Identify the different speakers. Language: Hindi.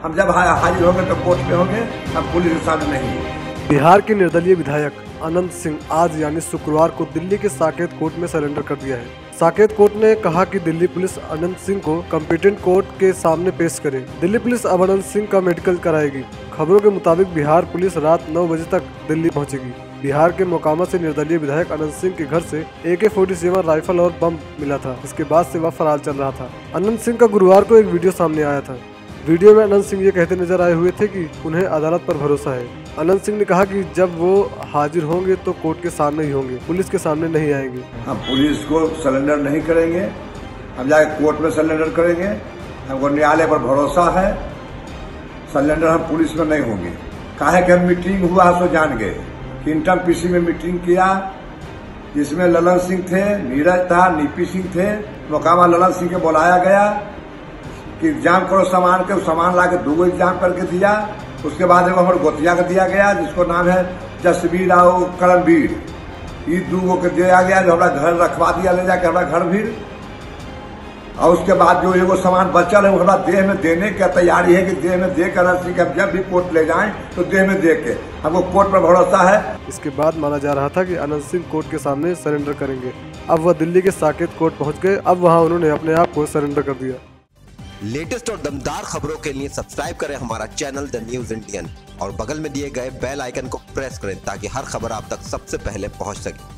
Speaker 1: हम जब हाजिर होंगे तो कोर्ट में होंगे, हम पुलिस के सामने नहीं।
Speaker 2: बिहार के निर्दलीय विधायक अनंत सिंह आज यानी शुक्रवार को दिल्ली के साकेत कोर्ट में सरेंडर कर दिया है। साकेत कोर्ट ने कहा कि दिल्ली पुलिस अनंत सिंह को कॉम्पिटेंट कोर्ट के सामने पेश करे। दिल्ली पुलिस अब अनंत सिंह का मेडिकल कराएगी। खबरों के मुताबिक बिहार पुलिस रात 9 बजे तक दिल्ली पहुंचेगी। बिहार के मोकामा से निर्दलीय विधायक अनंत सिंह के घर से AK-47 राइफल और बम मिला था। इसके बाद से वह फरार चल रहा था। अनंत सिंह का गुरुवार को एक वीडियो सामने आया था। वीडियो में अनंत सिंह ये कहते नजर आए हुए थे कि उन्हें अदालत पर भरोसा है। अनंत सिंह ने कहा कि जब वो हाजिर होंगे तो कोर्ट के सामने ही होंगे, पुलिस के सामने नहीं आएंगे।
Speaker 1: हम पुलिस को सरेंडर नहीं करेंगे, हम जाके कोर्ट में सरेंडर करेंगे। हमको न्यायालय पर भरोसा है, सरेंडर हम पुलिस में नहीं होंगे। काहे कि हम मीटिंग हुआ सो जान गए। किंगटन PC में मीटिंग किया, जिसमें ललन सिंह थे, नीरज था, नीपी सिंह थे। मोकामा ललन सिंह को बुलाया गया कि एग्जाम करो सामान के, सामान ला के 2 एग्जाम करके दिया। उसके बाद एगो हमारे गोतिया का दिया गया जिसको नाम है जसवीर और करणवीर। ये 2 को दिया गया जो हमारा घर रखवा दिया, ले जाके हमारा घर भी। और उसके बाद जो एगो सामान बचल है वो हमारा देह में देने की तैयारी है कि देह में दे कर अनंत सिंह के जब भी कोर्ट ले जाएं तो देह में दे के हमको कोर्ट पर भरोसा है।
Speaker 2: इसके बाद माना जा रहा था कि अनंत सिंह कोर्ट के सामने सरेंडर करेंगे। अब वह दिल्ली के साकेत कोर्ट पहुंच गए। अब वहां उन्होंने अपने आप को सरेंडर कर दिया।
Speaker 3: लेटेस्ट और दमदार खबरों के लिए सब्सक्राइब करें हमारा चैनल द न्यूज इंडियन और बगल में दिए गए बेल आइकन को प्रेस करें ताकि हर खबर आप तक सबसे पहले पहुंच सके।